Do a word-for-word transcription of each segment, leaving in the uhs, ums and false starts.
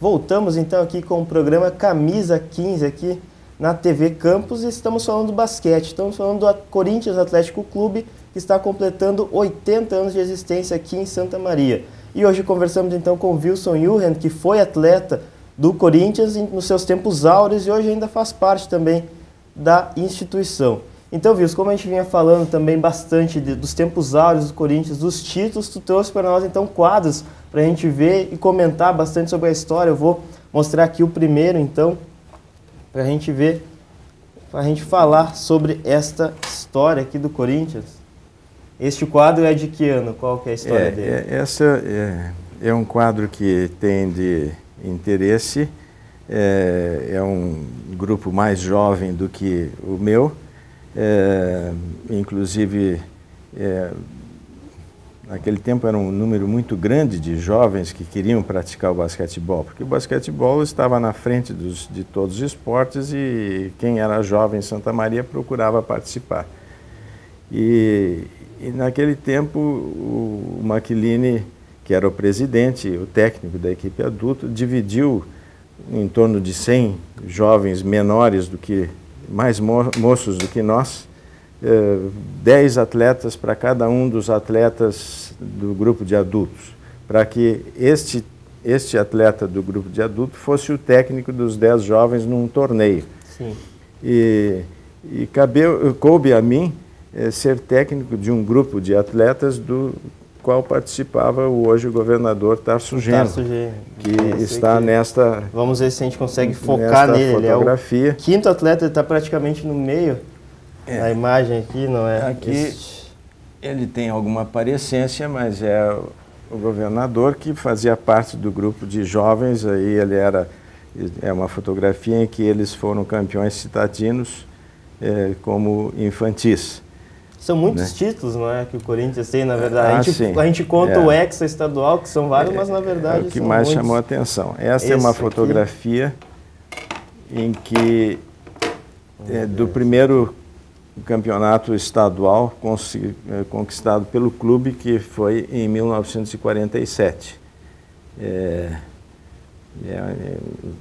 Voltamos então aqui com o programa Camisa quinze aqui na T V Campus e estamos falando do basquete. Estamos falando do Corinthians Atlético Clube, que está completando oitenta anos de existência aqui em Santa Maria. E hoje conversamos então com o Wilson Juren, que foi atleta do Corinthians nos seus tempos áureos e hoje ainda faz parte também da instituição. Então, Wilson, como a gente vinha falando também bastante de, dos tempos áureos do Corinthians, dos títulos, tu trouxe para nós então quadros para a gente ver e comentar bastante sobre a história. Eu vou mostrar aqui o primeiro, então, para a gente ver, para a gente falar sobre esta história aqui do Corinthians. Este quadro é de que ano? Qual que é a história é, dele? É, essa é, é um quadro que tem de interesse, é, é um grupo mais jovem do que o meu, é, inclusive é, naquele tempo era um número muito grande de jovens que queriam praticar o basquetebol, porque o basquetebol estava na frente dos, de todos os esportes e quem era jovem em Santa Maria procurava participar. E, e naquele tempo o, o Maquiline, que era o presidente, o técnico da equipe adulta, dividiu em torno de cem jovens menores do que, mais mo moços do que nós, eh, dez atletas para cada um dos atletas do grupo de adultos, para que este, este atleta do grupo de adultos fosse o técnico dos dez jovens num torneio. Sim. E, e cabeu, coube a mim eh, ser técnico de um grupo de atletas do qual participava o hoje o governador Tarso Genro, que Esse está aqui. nesta Vamos ver se a gente consegue focar nele. Fotografia. Ele é o quinto atleta, ele está praticamente no meio é. da imagem aqui, não é? Aqui Este... ele tem alguma aparência, mas é o governador que fazia parte do grupo de jovens. Aí ele era, é uma fotografia em que eles foram campeões citadinos é, como infantis. São muitos né? títulos, não é, que o Corinthians tem, na verdade. Ah, a, gente, sim. a gente conta é. o Hexa estadual, que são vários, é, mas na verdade é o que são mais muitos. chamou a atenção. Essa Esse é uma fotografia aqui. em que, é, do primeiro campeonato estadual conquistado pelo clube, que foi em mil novecentos e quarenta e sete. É, é,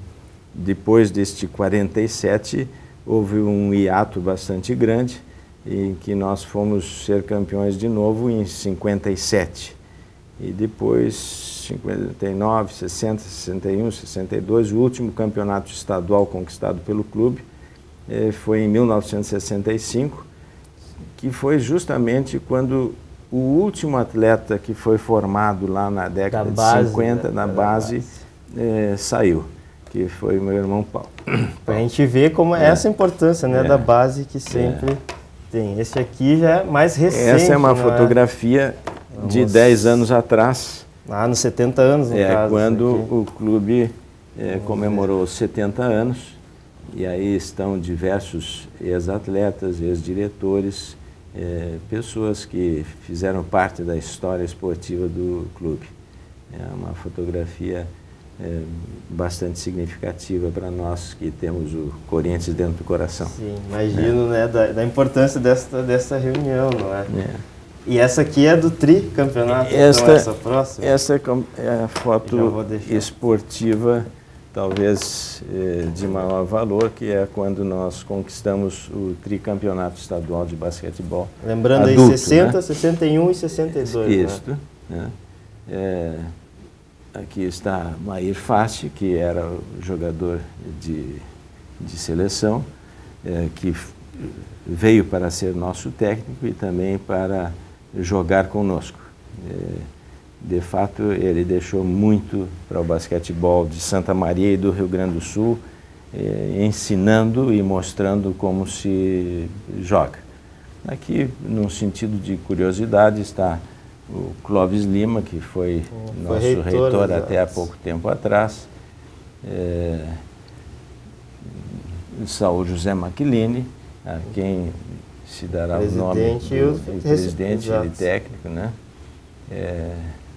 depois deste quarenta e sete, houve um hiato bastante grande, em que nós fomos ser campeões de novo em cinquenta e sete. E depois, cinquenta e nove, sessenta, sessenta e um, sessenta e dois, o último campeonato estadual conquistado pelo clube eh, foi em mil novecentos e sessenta e cinco, que foi justamente quando o último atleta que foi formado lá na década base, de cinquenta, né? na base, base. Eh, saiu, que foi o meu irmão Paulo. Para a gente ver como é essa importância, né, é. da base que sempre... É. Tem. Esse aqui já é mais recente. Essa é uma fotografia é? de dez anos atrás. Ah, nos setenta anos, no é, caso. É, quando o clube é, comemorou os setenta anos, e aí estão diversos ex-atletas, ex-diretores, é, pessoas que fizeram parte da história esportiva do clube. É uma fotografia é, bastante significativa para nós que temos o Corinthians dentro do coração. Sim, imagino, é. né, da, da importância desta, dessa reunião, não é? é? E essa aqui é do tricampeonato, esta, então, essa próxima? Essa é a foto esportiva, talvez é, de maior valor, que é quando nós conquistamos o tricampeonato estadual de basquetebol. Lembrando adulto, aí, sessenta, né? sessenta e um e sessenta e dois. Isso, né? né? É, aqui está Mair Fati, que era o jogador de, de seleção, é, que veio para ser nosso técnico e também para jogar conosco. É, de fato, ele deixou muito para o basquetebol de Santa Maria e do Rio Grande do Sul, é, ensinando e mostrando como se joga. Aqui, num sentido de curiosidade, está o Clóvis Lima, que foi, foi nosso reitor, reitor até há pouco tempo atrás, é, Saul José Maquiline, a quem se dará o nome do, do presidente e técnico, né? É,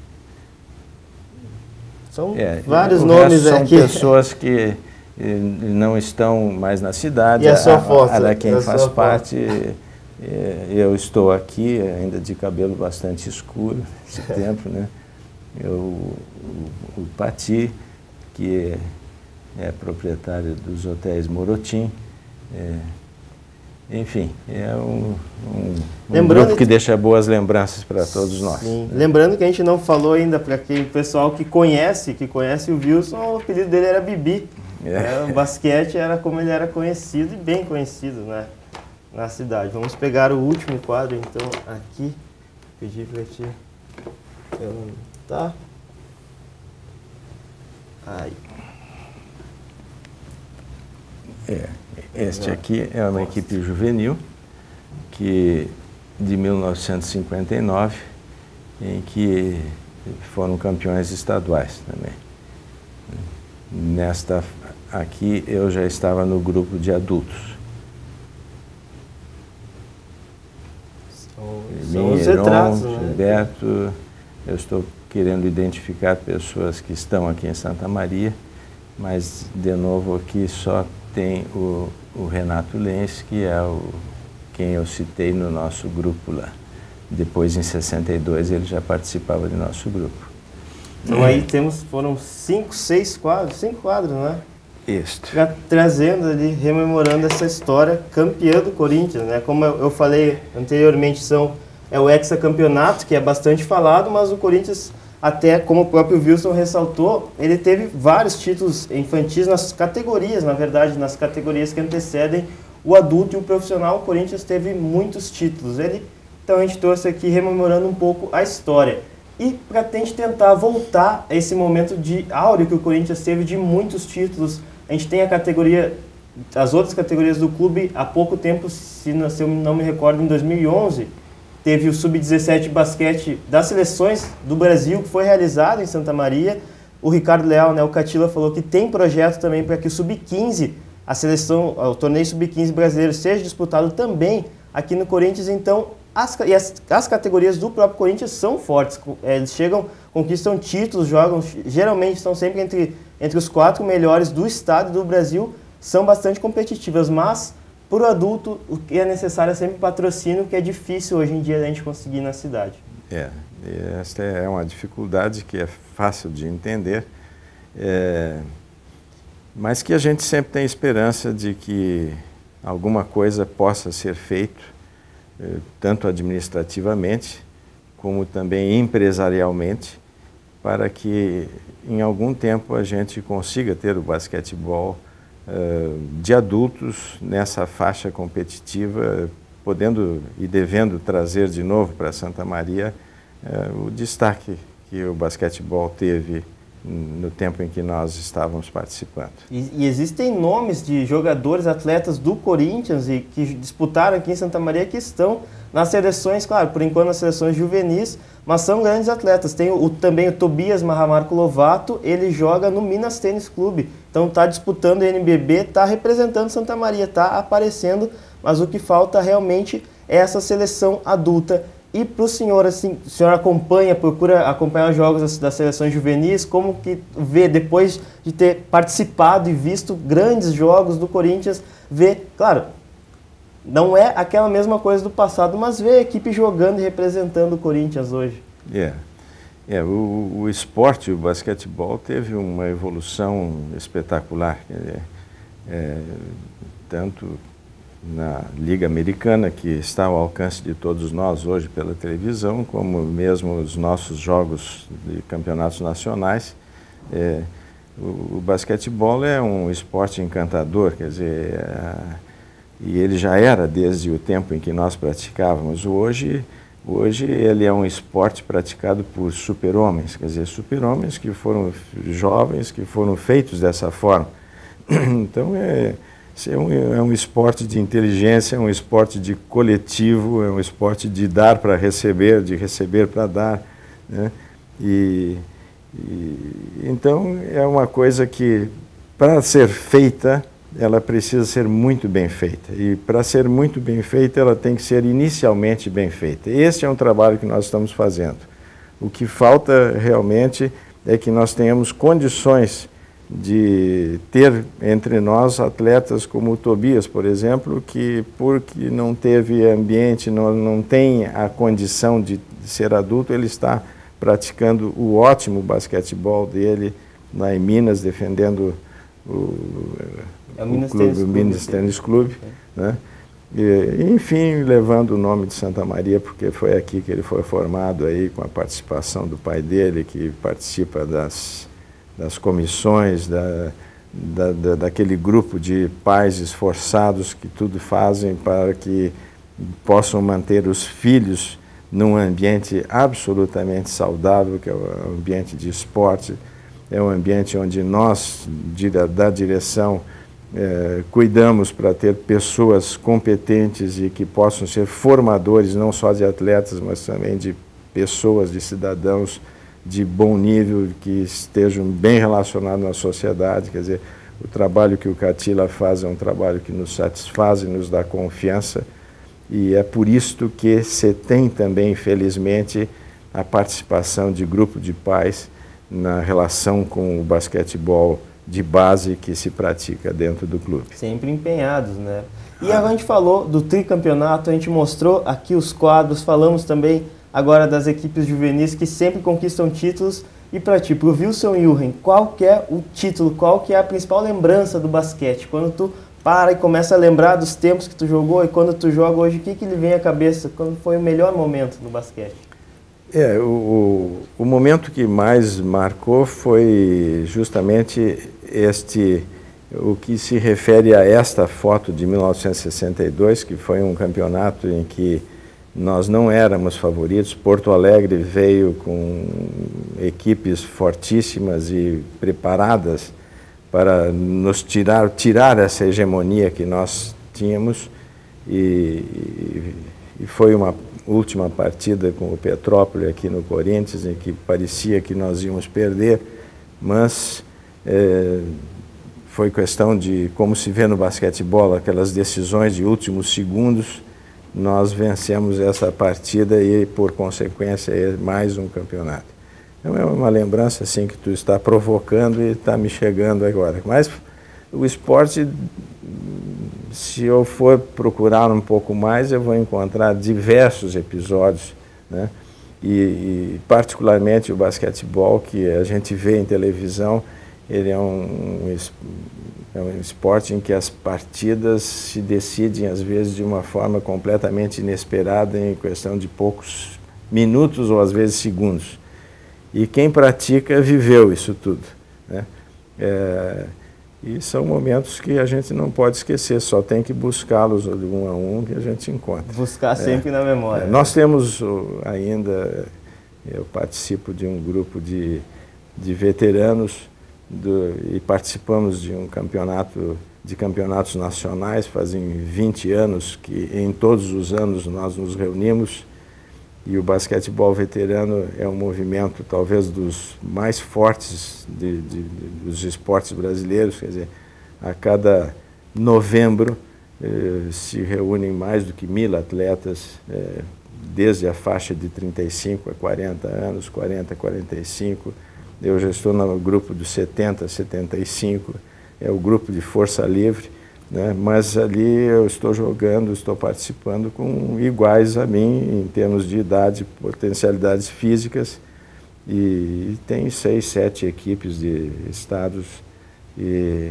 são é, vários nomes são aqui. São pessoas que eh, não estão mais na cidade. E a sua foto? A, a, a quem a faz parte, eh, eu estou aqui, ainda de cabelo bastante escuro, esse tempo, né? Eu, o, o Pati, que é, é proprietário dos hotéis Morotim. É, enfim, é um, um, um grupo que deixa boas lembranças para todos nós. Sim. Lembrando que a gente não falou ainda para quem o pessoal que conhece, que conhece o Wilson, o apelido dele era Bibi. É. É, o basquete era como ele era conhecido e bem conhecido, né, na cidade. Vamos pegar o último quadro, então, aqui. Pedir para ti. Tá. Aí. É, este aqui é uma equipe juvenil que de mil novecentos e cinquenta e nove, em que foram campeões estaduais também. Nesta aqui eu já estava no grupo de adultos. São os retratos, Heron, né? Gilberto, eu estou querendo identificar pessoas que estão aqui em Santa Maria, mas de novo aqui só tem o, o Renato Lenz, que é o, quem eu citei no nosso grupo lá. Depois, em sessenta e dois, ele já participava do nosso grupo. Então aí temos, foram cinco, seis quadros, cinco quadros, né? Isto. Já trazendo ali, rememorando essa história campeã do Corinthians, né? Como eu, eu falei anteriormente, são, é o hexacampeonato, que é bastante falado, mas o Corinthians, até como o próprio Wilson ressaltou, ele teve vários títulos infantis nas categorias, na verdade, nas categorias que antecedem o adulto e o profissional. O Corinthians teve muitos títulos. Ele, então a gente trouxe aqui rememorando um pouco a história. E para a gente tentar voltar a esse momento de áureo que o Corinthians teve de muitos títulos, a gente tem a categoria, as outras categorias do clube, há pouco tempo, se não, se eu não me recordo, em dois mil e onze, teve o sub dezessete basquete das seleções do Brasil, que foi realizado em Santa Maria. O Ricardo Leal, né, o Catila, falou que tem projeto também para que o sub quinze, a seleção, o torneio sub quinze brasileiro, seja disputado também aqui no Corinthians. Então, as, e as, as categorias do próprio Corinthians são fortes. Eles chegam, conquistam títulos, jogam, geralmente estão sempre entre, entre os quatro melhores do estado e do Brasil, são bastante competitivas, mas para o adulto, o que é necessário é sempre patrocínio, que é difícil hoje em dia a gente conseguir na cidade. É, esta é uma dificuldade que é fácil de entender, é, mas que a gente sempre tem esperança de que alguma coisa possa ser feita, tanto administrativamente, como também empresarialmente, para que em algum tempo a gente consiga ter o basquetebol uh, de adultos nessa faixa competitiva, podendo e devendo trazer de novo para Santa Maria uh, o destaque que o basquetebol teve no tempo em que nós estávamos participando. E, e existem nomes de jogadores, atletas do Corinthians e que disputaram aqui em Santa Maria que estão nas seleções, claro, por enquanto nas seleções juvenis, mas são grandes atletas. Tem o, também o Tobias Mahamarco Lovato, ele joga no Minas Tênis Clube, então está disputando o N B B, está representando Santa Maria, está aparecendo, mas o que falta realmente é essa seleção adulta. E para o senhor, assim, o senhor acompanha, procura acompanhar os jogos das, das seleções juvenis, como que vê, depois de ter participado e visto grandes jogos do Corinthians, vê, claro, não é aquela mesma coisa do passado, mas vê a equipe jogando e representando o Corinthians hoje. É, é o, o esporte, o basquetebol, teve uma evolução espetacular, é, é, tanto na Liga Americana, que está ao alcance de todos nós hoje pela televisão, como mesmo os nossos jogos de campeonatos nacionais. É, o, o basquetebol é um esporte encantador, quer dizer, é, e ele já era desde o tempo em que nós praticávamos. Hoje, hoje ele é um esporte praticado por super-homens, quer dizer, super-homens que foram jovens, que foram feitos dessa forma. Então, é... É um, é um esporte de inteligência, é um esporte de coletivo, é um esporte de dar para receber, de receber para dar, né? E, e, então, é uma coisa que, para ser feita, ela precisa ser muito bem feita. E, para ser muito bem feita, ela tem que ser inicialmente bem feita. Este é um trabalho que nós estamos fazendo. O que falta, realmente, é que nós tenhamos condições de ter entre nós atletas como o Tobias, por exemplo, que porque não teve ambiente, não, não tem a condição de ser adulto, ele está praticando o ótimo basquetebol dele lá em Minas, defendendo o, é o, o, Minas clube, Tênis o Minas Tênis Clube, é. né? E, enfim, levando o nome de Santa Maria, porque foi aqui que ele foi formado, aí, com a participação do pai dele, que participa das, das comissões, da, da, da, daquele grupo de pais esforçados que tudo fazem para que possam manter os filhos num ambiente absolutamente saudável, que é o ambiente de esporte, é um ambiente onde nós, da direção, eh, cuidamos para ter pessoas competentes e que possam ser formadores, não só de atletas, mas também de pessoas, de cidadãos de bom nível, que estejam bem relacionados na sociedade. Quer dizer, o trabalho que o Catila faz é um trabalho que nos satisfaz e nos dá confiança, e é por isto que se tem também, infelizmente, a participação de grupo de pais na relação com o basquetebol de base que se pratica dentro do clube. Sempre empenhados, né? E agora a gente falou do tricampeonato, a gente mostrou aqui os quadros, falamos também agora das equipes juvenis que sempre conquistam títulos. E para ti, para o Wilson Juren, qual que é o título, qual que é a principal lembrança do basquete? Quando tu para e começa a lembrar dos tempos que tu jogou e quando tu joga hoje, o que que lhe vem à cabeça? Quando foi o melhor momento do basquete? É, o, o momento que mais marcou foi justamente este, o que se refere a esta foto de mil novecentos e sessenta e dois, que foi um campeonato em que nós não éramos favoritos. Porto Alegre veio com equipes fortíssimas e preparadas para nos tirar, tirar essa hegemonia que nós tínhamos, e, e, e foi uma última partida com o Petrópolis aqui no Corinthians, em que parecia que nós íamos perder, mas é, foi questão de, como se vê no basquetebol, aquelas decisões de últimos segundos. Nós vencemos essa partida e, por consequência, é mais um campeonato. Então é uma lembrança assim que tu está provocando e está me chegando agora. Mas o esporte, se eu for procurar um pouco mais, eu vou encontrar diversos episódios, né? E, e particularmente o basquetebol, que a gente vê em televisão, ele é um, é um esporte em que as partidas se decidem, às vezes, de uma forma completamente inesperada, em questão de poucos minutos ou, às vezes, segundos. E quem pratica viveu isso tudo, né? É, e são momentos que a gente não pode esquecer, só tem que buscá-los de um a um que a gente encontra. Buscar sempre é, na memória. É, nós temos ainda, eu participo de um grupo de, de veteranos do, e participamos de um campeonato, de campeonatos nacionais, fazem vinte anos que em todos os anos nós nos reunimos. E o basquetebol veterano é um movimento talvez dos mais fortes de, de, de, dos esportes brasileiros. Quer dizer, a cada novembro eh, se reúnem mais do que mil atletas, eh, desde a faixa de trinta e cinco a quarenta anos, quarenta a quarenta e cinco. Eu já estou no grupo dos setenta a setenta e cinco, é o grupo de força livre. Né? Mas ali eu estou jogando, estou participando com iguais a mim em termos de idade, potencialidades físicas, e, e tem seis, sete equipes de estados. E,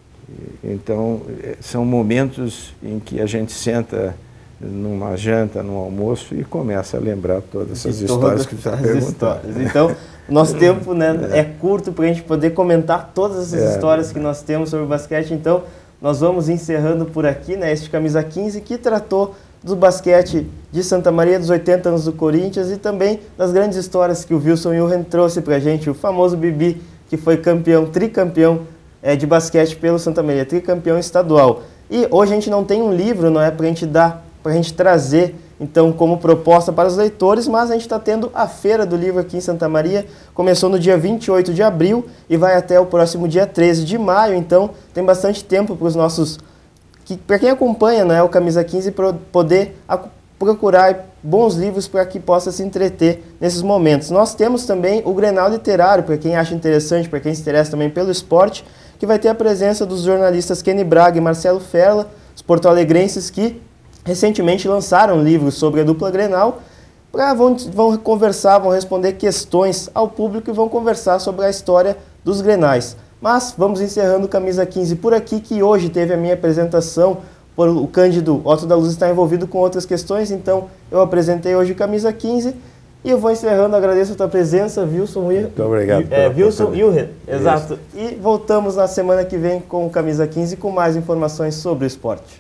e, então, são momentos em que a gente senta numa janta, num almoço e começa a lembrar todas essas histórias que você está perguntando. Então, nosso tempo, né, é. é curto para a gente poder comentar todas essas é. histórias que nós temos sobre o basquete. Então, nós vamos encerrando por aqui, né, este Camisa quinze, que tratou do basquete de Santa Maria, dos oitenta anos do Corinthians, e também das grandes histórias que o Wilson Juren trouxe para a gente, o famoso Bibi, que foi campeão, tricampeão é, de basquete pelo Santa Maria, tricampeão estadual. E hoje a gente não tem um livro, não é, para a gente dar, para a gente trazer, então, como proposta para os leitores, mas a gente está tendo a Feira do Livro aqui em Santa Maria. Começou no dia vinte e oito de abril e vai até o próximo dia treze de maio, então tem bastante tempo para os nossos, para quem acompanha, né, o Camisa quinze, poder procurar bons livros para que possa se entreter nesses momentos. Nós temos também o Grenal Literário, para quem acha interessante, para quem se interessa também pelo esporte, que vai ter a presença dos jornalistas Kenny Braga e Marcelo Ferla, os porto-alegrenses que recentemente lançaram livros sobre a dupla Grenal, pra, vão, vão conversar, vão responder questões ao público e vão conversar sobre a história dos Grenais. Mas vamos encerrando o Camisa quinze por aqui, que hoje teve a minha apresentação, por o Cândido Otto da Luz está envolvido com outras questões, então eu apresentei hoje o Camisa quinze e eu vou encerrando, agradeço a tua presença, Wilson. Muito obrigado. É, Wilson Ilher, exato. E voltamos na semana que vem com o Camisa quinze com mais informações sobre o esporte.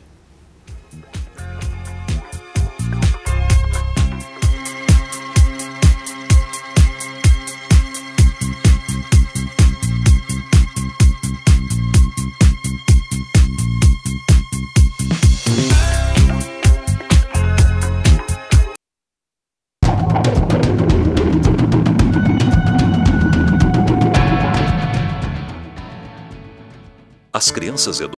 As crianças